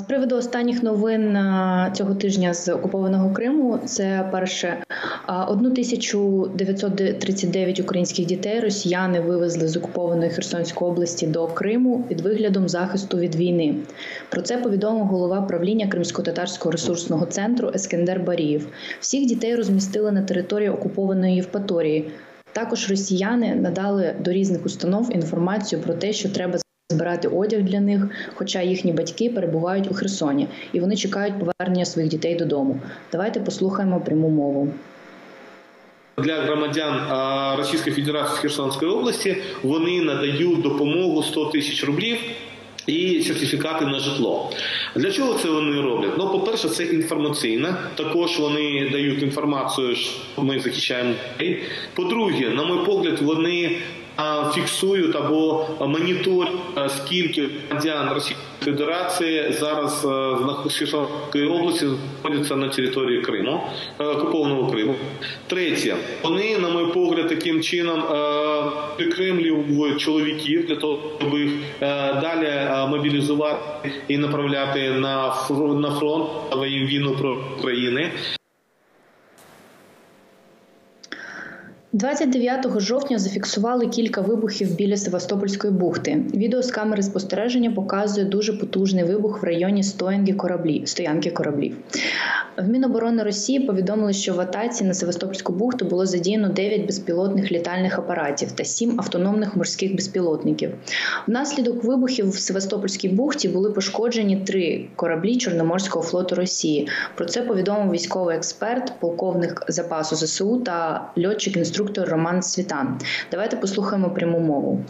приводу останніх новин цього тижня з окупованого Криму, це перше, 1939 українських дітей росіяни вивезли з окупованої Херсонської області до Криму під виглядом захисту від війни. Про це повідомив голова правління Кримсько-татарського ресурсного центру Ескендер Барієв. Всіх дітей розмістили на території окупованої Євпаторії. Також росіяни надали до різних установ інформацію про те, що треба збирати одяг для них, хоча їхні батьки перебувають у Херсоні, і вони чекають повернення своїх дітей додому. Давайте послухаємо пряму мову. Для громадян Російської Федерації з Херсонської області вони надають допомогу 100 тисяч рублів і сертифікати на житло. Для чого це вони роблять? Ну, по-перше, це інформаційно. Також вони дають інформацію, що ми захищаємо дітей. По-друге, на мій погляд, вони фіксують або моніторять, скільки громадян Російської Федерації зараз з Херсонської області знаходяться на території Криму, окупованого Криму. Третє, вони, на мій погляд, таким чином прикремлюють чоловіків для того, щоб їх далі мобілізувати і направляти на фронт війну проти України. 29 жовтня зафіксували кілька вибухів біля Севастопольської бухти. Відео з камери спостереження показує дуже потужний вибух в районі стоянки кораблів. В Міноборони Росії повідомили, що в атаці на Севастопольську бухту було задіяно 9 безпілотних літальних апаратів та 7 автономних морських безпілотників. Внаслідок вибухів в Севастопольській бухті були пошкоджені 3 кораблі Чорноморського флоту Росії. Про це повідомив військовий експерт, полковник запасу ЗСУ та льотчик-інструктор Роман Світан. Давайте послухаємо пряму мову.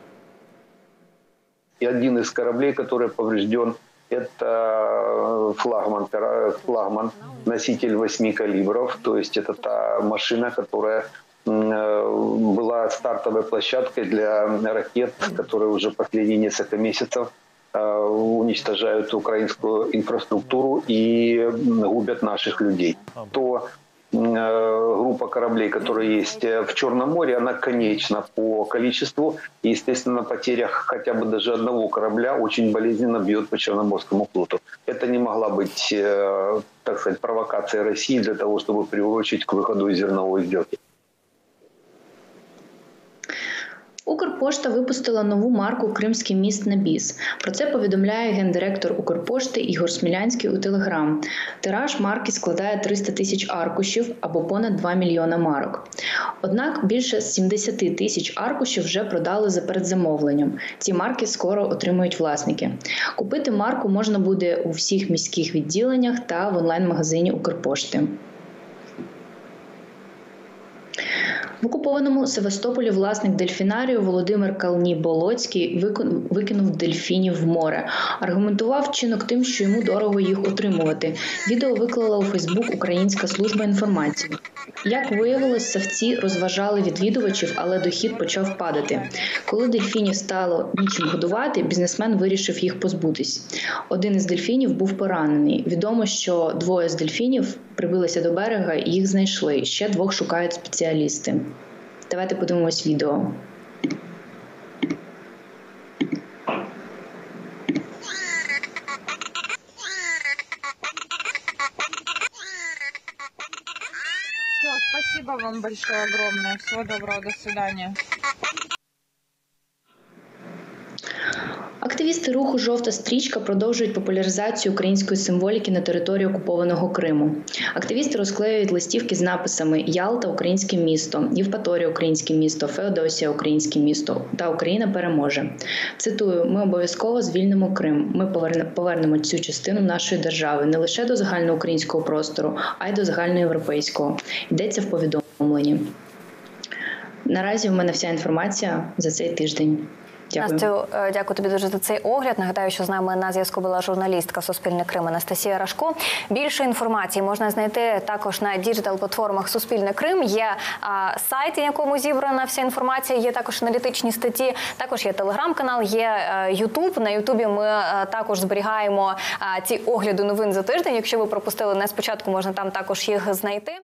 Один из кораблей, который поврежден, это флагман, носитель 8 калибров. То есть это та машина, которая была стартовой площадкой для ракет, которые уже последние несколько месяцев уничтожают украинскую инфраструктуру и губят наших людей. То группа кораблей, которая есть в Черном море, она конечна по количеству. И, естественно, на потерях хотя бы даже одного корабля очень болезненно бьет по Черноморскому флоту. Это не могла быть, так сказать, провокация России для того, чтобы приурочить к выходу из зерновой сделки. Укрпошта випустила нову марку «Кримський міст на біс». Про це повідомляє гендиректор Укрпошти Ігор Смілянський у Телеграм. Тираж марки складає 300 тисяч аркушів або понад 2 мільйона марок. Однак більше 70 тисяч аркушів вже продали за передзамовленням. Ці марки скоро отримують власники. Купити марку можна буде у всіх міських відділеннях та в онлайн-магазині Укрпошти. В окупованому Севастополі власник дельфінарію Володимир Калній-Болоцький викинув дельфінів в море. Аргументував вчинок тим, що йому дорого їх утримувати. Відео виклала у Фейсбук Українська служба інформації. Як виявилось, савці розважали відвідувачів, але дохід почав падати. Коли дельфінів стало нічим годувати, бізнесмен вирішив їх позбутись. Один із дельфінів був поранений. Відомо, що 2 з дельфінів прибилися до берега і їх знайшли. Ще 2 шукають спеціалісти. Давайте подивимось відео. Все, спасибо вам большое, огромное. Всего доброго, до свидания. Активісти руху «Жовта стрічка» продовжують популяризацію української символіки на території окупованого Криму. Активісти розклеюють листівки з написами «Ялта – українське місто», «Євпаторія – українське місто», «Феодосія – українське місто» та «Україна переможе». Цитую: «Ми обов'язково звільнимо Крим. Ми повернемо цю частину нашої держави не лише до загальноукраїнського простору, а й до загальноєвропейського». Йдеться в повідомленні. Наразі в мене вся інформація за цей тиждень. Настю, дякую тобі дуже за цей огляд. Нагадаю, що з нами на зв'язку була журналістка Суспільне Крим Анастасія Рашко. Більше інформації можна знайти також на діджитал-платформах Суспільне Крим. Є сайт, на якому зібрана вся інформація, є також аналітичні статті, також є телеграм-канал, є Ютуб. На Ютубі ми також зберігаємо ці огляди новин за тиждень. Якщо ви пропустили не спочатку, можна там також їх знайти.